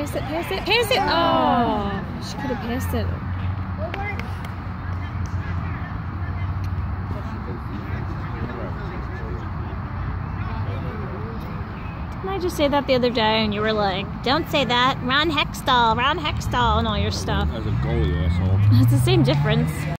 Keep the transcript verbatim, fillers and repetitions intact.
Pass it, pass it, pass it! Oh, she could have passed it. Didn't I just say that the other day and you were like, don't say that, Ron Hextall, Ron Hextall, and all your stuff. As a goalie, asshole. It's the same difference.